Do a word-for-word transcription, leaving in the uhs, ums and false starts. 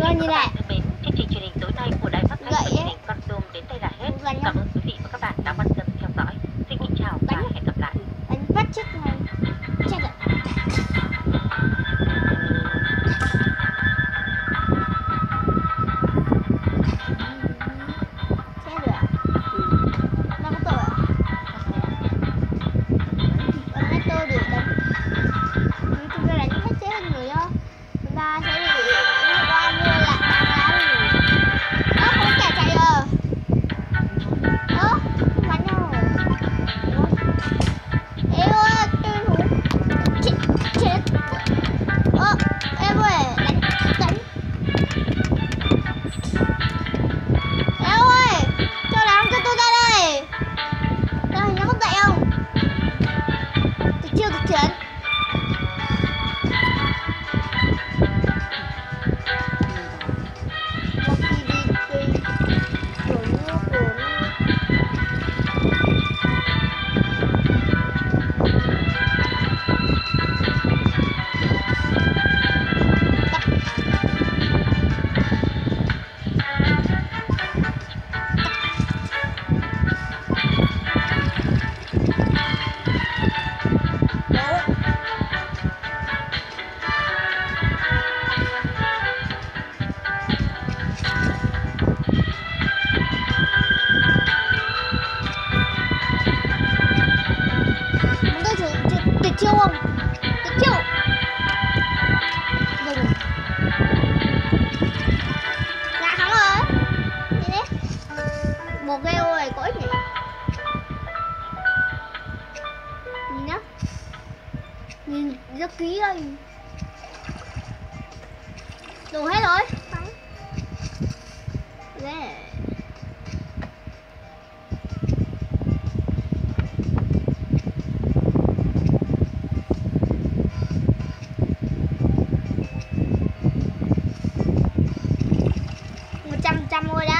Rồi như này. Thân mến, chương trình truyền hình tối nay của Đài Phát thanh và Truyền hình Con Tum đến đây là hết. Cảm ơn quý vị và các bạn đã quan tâm theo dõi. Xin kính chào và hẹn gặp lại. Anh bắt chết này. Chết rồi. Chiêu không? Tuyệt chiêu. Rồi. Dạ thắng rồi. Nhìn đấy. Một game này có ích nhỉ? Nhìn nhá. Nhìn rất kỹ đây. Đủ hết rồi. Thắng. Yeah. trăm trăm ngôi